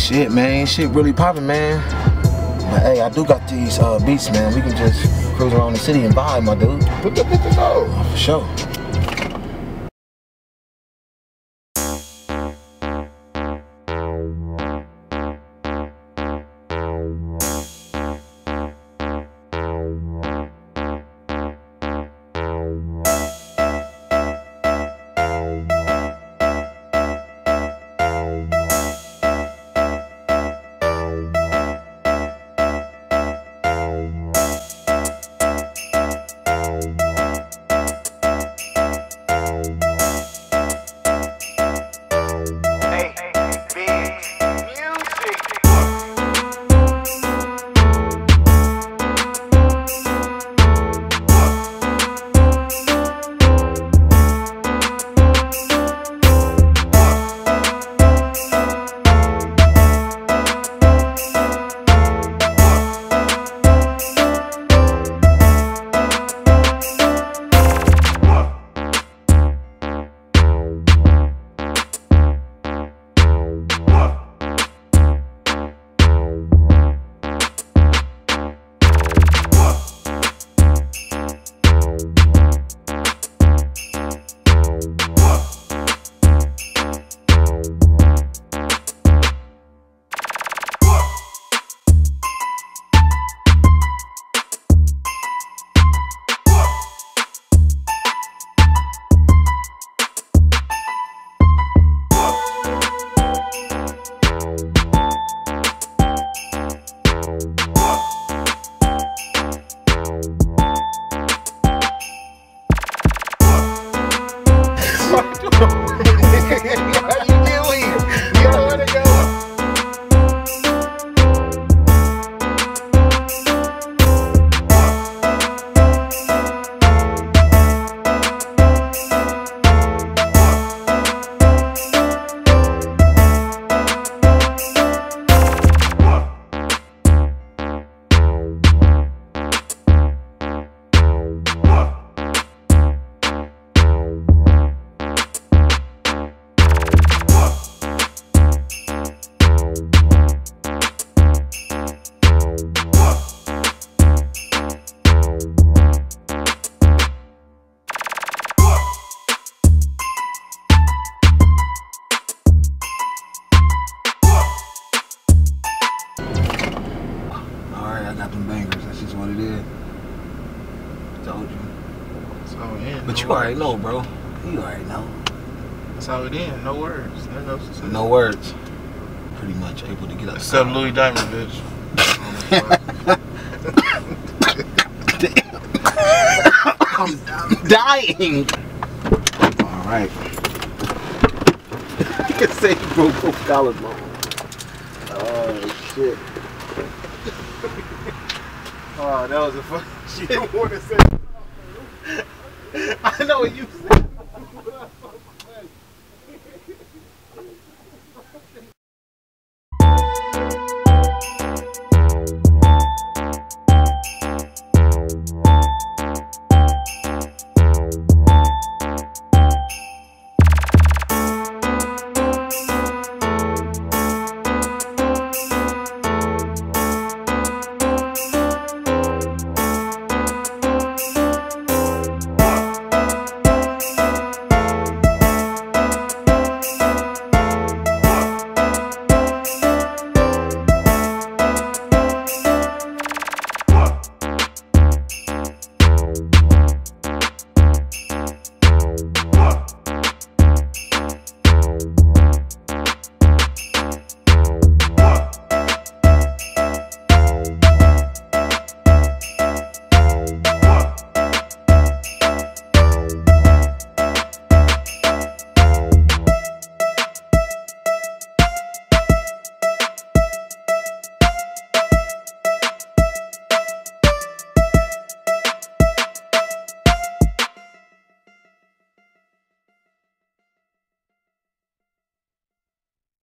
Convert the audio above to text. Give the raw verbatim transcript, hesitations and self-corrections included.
Shit, man, shit really popping, man. But hey, I do got these uh, beats, man. We can just cruise around the city and vibe, my dude. Put the bitches on. For sure. But you already know, bro. You already know. That's how it is. No words. No, no, no words. Pretty much able to get up. Except Louis Diamond, bitch. I'm dying. All right. I can say you broke both collarbones. Oh shit. Oh, that was a fucking shit. I know you